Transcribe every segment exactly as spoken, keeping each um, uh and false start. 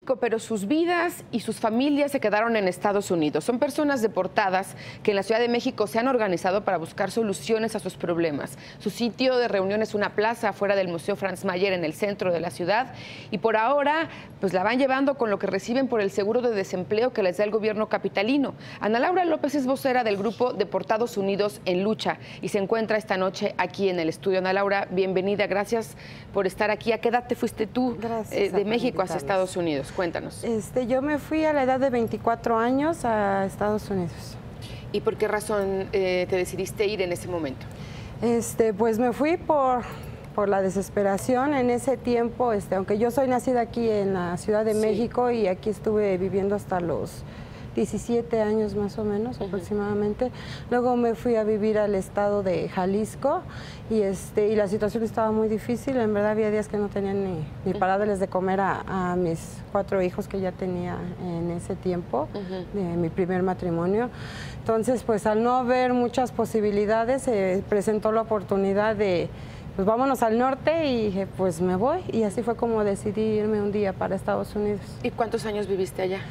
México, pero sus vidas y sus familias se quedaron en Estados Unidos. Son personas deportadas que en la Ciudad de México se han organizado para buscar soluciones a sus problemas. Su sitio de reunión es una plaza afuera del Museo Franz Mayer en el centro de la ciudad y por ahora pues la van llevando con lo que reciben por el seguro de desempleo que les da el gobierno capitalino. Ana Laura López es vocera del grupo Deportados Unidos en Lucha y se encuentra esta noche aquí en el estudio. Ana Laura, bienvenida, gracias por estar aquí. ¿A qué edad te fuiste tú eh, de México hacia Estados Unidos? Cuéntanos. Este, yo me fui a la edad de veinticuatro años a Estados Unidos. ¿Y por qué razón eh, te decidiste ir en ese momento? Este, pues me fui por, por la desesperación en ese tiempo, este, aunque yo soy nacida aquí en la Ciudad de sí. México y aquí estuve viviendo hasta los diecisiete años más o menos, uh-huh. aproximadamente. Luego me fui a vivir al estado de Jalisco y, este, y la situación estaba muy difícil. En verdad había días que no tenía ni, ni para darles de comer a, a mis cuatro hijos que ya tenía en ese tiempo, uh-huh. de mi primer matrimonio. Entonces, pues al no haber muchas posibilidades, se eh, presentó la oportunidad de pues vámonos al norte y dije, pues me voy. Y así fue como decidí irme un día para Estados Unidos. ¿Y cuántos años viviste allá?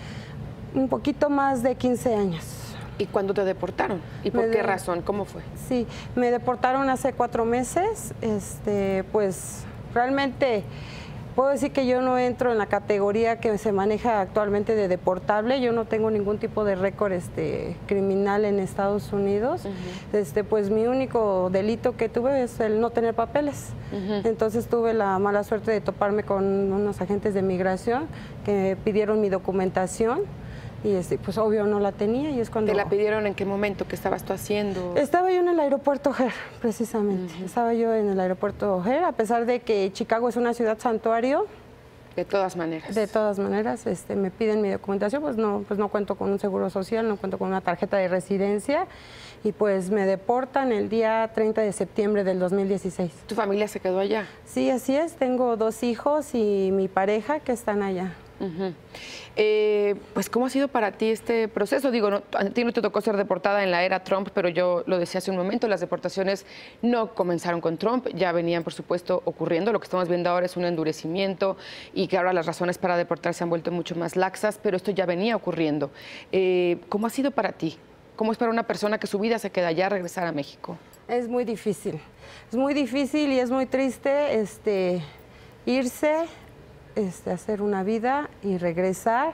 Un poquito más de quince años. ¿Y cuándo te deportaron? ¿Y por me qué de... razón? ¿Cómo fue? Sí, me deportaron hace cuatro meses. Este, pues realmente puedo decir que yo no entro en la categoría que se maneja actualmente de deportable. Yo no tengo ningún tipo de récord este, criminal en Estados Unidos. Uh-huh. este, pues mi único delito que tuve es el no tener papeles. Uh-huh. Entonces tuve la mala suerte de toparme con unos agentes de migración que pidieron mi documentación. Y este, pues obvio no la tenía y es cuando... ¿Te la pidieron en qué momento? ¿Qué estabas tú haciendo? Estaba yo en el aeropuerto O'Hare, precisamente. Uh-huh. Estaba yo en el aeropuerto O'Hare, a pesar de que Chicago es una ciudad santuario. De todas maneras. De todas maneras, este, me piden mi documentación, pues no, pues no cuento con un seguro social, no cuento con una tarjeta de residencia y pues me deportan el día treinta de septiembre del dos mil dieciséis. ¿Tu familia se quedó allá? Sí, así es. Tengo dos hijos y mi pareja que están allá. Uh-huh. eh, pues, ¿cómo ha sido para ti este proceso? Digo, no, a ti no te tocó ser deportada en la era Trump, pero yo lo decía hace un momento, las deportaciones no comenzaron con Trump, ya venían, por supuesto, ocurriendo. Lo que estamos viendo ahora es un endurecimiento y que ahora las razones para deportar se han vuelto mucho más laxas, pero esto ya venía ocurriendo. Eh, ¿Cómo ha sido para ti? ¿Cómo es para una persona que su vida se queda allá regresar a México? Es muy difícil, es muy difícil y es muy triste este, irse, Este, hacer una vida y regresar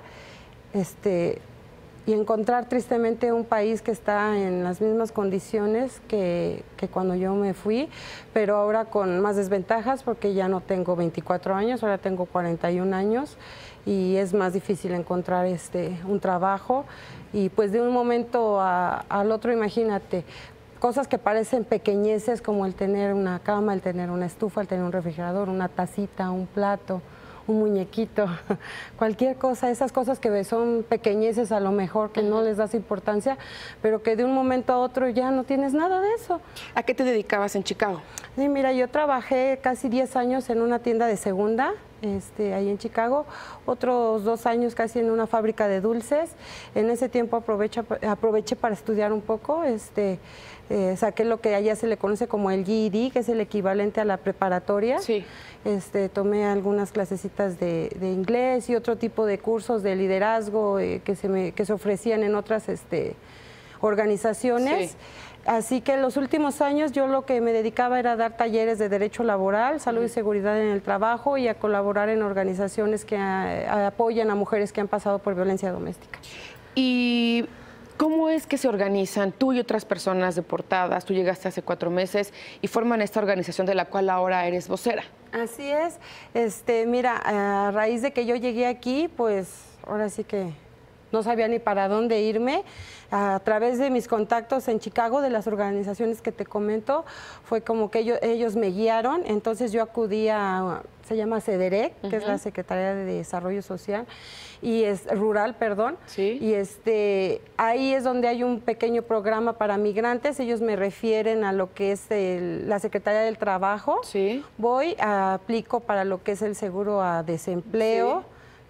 este, y encontrar tristemente un país que está en las mismas condiciones que, que cuando yo me fui, pero ahora con más desventajas porque ya no tengo veinticuatro años, ahora tengo cuarenta y un años y es más difícil encontrar este, un trabajo y pues de un momento a, al otro, imagínate, cosas que parecen pequeñeces como el tener una cama, el tener una estufa, el tener un refrigerador, una tacita, un plato, un muñequito, cualquier cosa, esas cosas que son pequeñeces a lo mejor, que uh-huh. no les das importancia, pero que de un momento a otro ya no tienes nada de eso. ¿A qué te dedicabas en Chicago? Sí, mira, yo trabajé casi diez años en una tienda de segunda, este, ahí en Chicago, otros dos años casi en una fábrica de dulces. En ese tiempo aproveché, aproveché para estudiar un poco, este, eh, saqué lo que allá se le conoce como el G E D, que es el equivalente a la preparatoria. Sí. Este, tomé algunas clasecitas de, de inglés y otro tipo de cursos de liderazgo eh, que, se me, que se ofrecían en otras este, organizaciones. Sí. Así que en los últimos años yo lo que me dedicaba era a dar talleres de derecho laboral, salud y seguridad en el trabajo y a colaborar en organizaciones que a, a, apoyan a mujeres que han pasado por violencia doméstica. Y ¿cómo es que se organizan tú y otras personas deportadas? Tú llegaste hace cuatro meses y forman esta organización de la cual ahora eres vocera. Así es. Este, mira, a raíz de que yo llegué aquí, pues ahora sí que no sabía ni para dónde irme. A través de mis contactos en Chicago, de las organizaciones que te comento, fue como que ellos, ellos me guiaron. Entonces yo acudí a, se llama CEDEREC, uh-huh. que es la Secretaría de Desarrollo Social, y es rural, perdón. Sí. Y este, ahí es donde hay un pequeño programa para migrantes. Ellos me refieren a lo que es el, la Secretaría del Trabajo. Sí. Voy, aplico para lo que es el seguro a desempleo. Sí.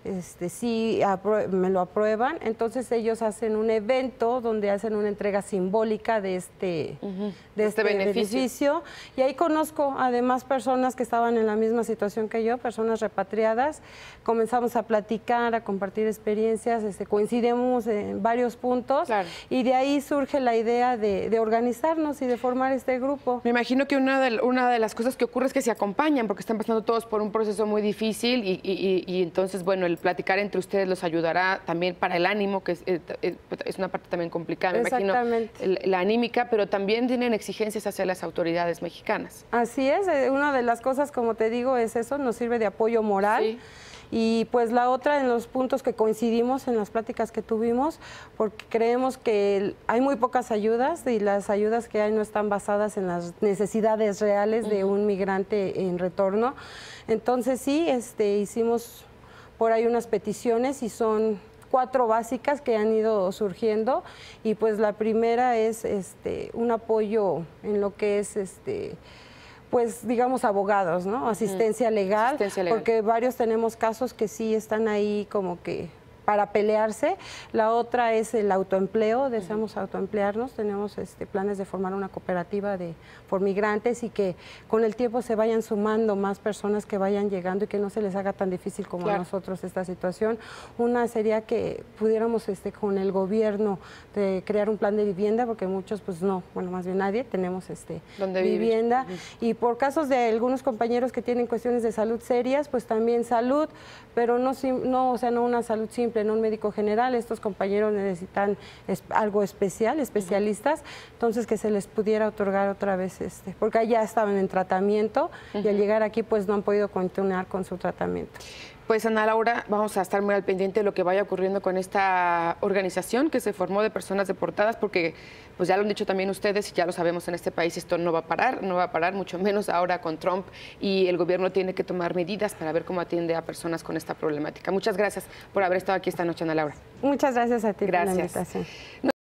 este, sí me lo aprueban. Entonces ellos hacen un evento donde hacen una entrega simbólica de este, uh-huh. de este, este beneficio. beneficio. Y ahí conozco además personas que estaban en la misma situación que yo, personas repatriadas. Comenzamos a platicar, a compartir experiencias, este, coincidimos en varios puntos, claro. Y de ahí surge la idea de, de organizarnos y de formar este grupo. Me imagino que una de, una de las cosas que ocurre es que se acompañan, porque están pasando todos por un proceso muy difícil y, y, y entonces, bueno, el platicar entre ustedes los ayudará también para el ánimo, que es, es una parte también complicada, me imagino, la anímica, pero también tienen exigencias hacia las autoridades mexicanas. Así es, una de las cosas, como te digo, es eso, nos sirve de apoyo moral. Sí. Y pues la otra, en los puntos que coincidimos en las pláticas que tuvimos, porque creemos que hay muy pocas ayudas y las ayudas que hay no están basadas en las necesidades reales de un migrante en retorno. Entonces sí, este, hicimos por ahí unas peticiones y son cuatro básicas que han ido surgiendo, y pues la primera es este, un apoyo en lo que es este pues digamos abogados, ¿no? Asistencia legal, Asistencia legal, porque varios tenemos casos que sí están ahí como que para pelearse. La otra es el autoempleo, deseamos uh-huh. autoemplearnos, tenemos este, planes de formar una cooperativa de por migrantes y que con el tiempo se vayan sumando más personas que vayan llegando y que no se les haga tan difícil como claro. a nosotros esta situación. Una sería que pudiéramos este, con el gobierno de crear un plan de vivienda, porque muchos pues no, bueno más bien nadie, tenemos este, vivienda uh-huh. y por casos de algunos compañeros que tienen cuestiones de salud serias, pues también salud, pero no, no, o sea, no una salud simple, en un médico general. Estos compañeros necesitan es, algo especial, especialistas, uh-huh. entonces que se les pudiera otorgar otra vez, este, porque allá estaban en tratamiento uh-huh. y al llegar aquí pues no han podido continuar con su tratamiento. Pues Ana Laura, vamos a estar muy al pendiente de lo que vaya ocurriendo con esta organización que se formó de personas deportadas, porque pues ya lo han dicho también ustedes y ya lo sabemos en este país, esto no va a parar, no va a parar, mucho menos ahora con Trump, y el gobierno tiene que tomar medidas para ver cómo atiende a personas con esta problemática. Muchas gracias por haber estado aquí esta noche, Ana Laura. Muchas gracias a ti gracias. por la invitación.